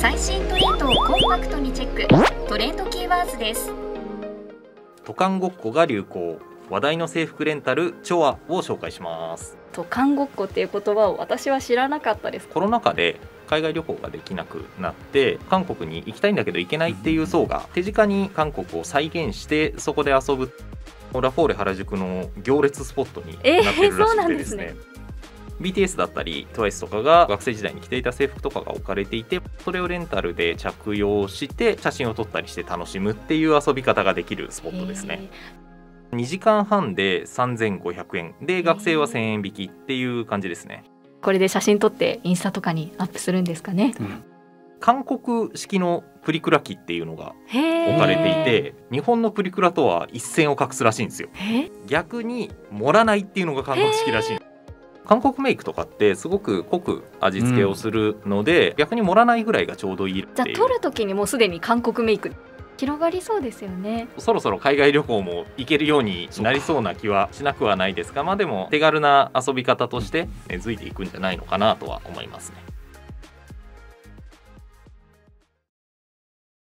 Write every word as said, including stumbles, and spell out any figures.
最新トレンドをコンパクトにチェック、トレンドキーワードです。 渡韓ごっこが流行、話題の制服レンタルチョアを紹介します。 渡韓ごっこっていう言葉を私は知らなかったです。 コロナ禍で海外旅行ができなくなって韓国に行きたいんだけど行けないっていう層が手近に韓国を再現してそこで遊ぶラフォーレ原宿の行列スポットになってるらしくてですね、ビーティーエス だったり トゥワイス とかが学生時代に着ていた制服とかが置かれていて、それをレンタルで着用して写真を撮ったりして楽しむっていう遊び方ができるスポットですね。にじかんはんでさんぜんごひゃくえんで学生はせんえん引きっていう感じですね。 これで写真撮ってインスタとかにアップするんですかね。 うん、韓国式のプリクラ機っていうのが置かれていて、日本のプリクラとは一線を画すらしいんですよ。逆に盛らないっていうのが韓国式らしい。韓国メイクとかってすごく濃く味付けをするので、うん、逆に盛らないぐらいがちょうどいいっていう。 じゃあ撮る時にもうすでに韓国メイク広がりそうですよね。 そろそろ海外旅行も行けるようになりそうな気はしなくはないですが、まあでも手軽な遊び方として根付いていくんじゃないのかなとは思いますね。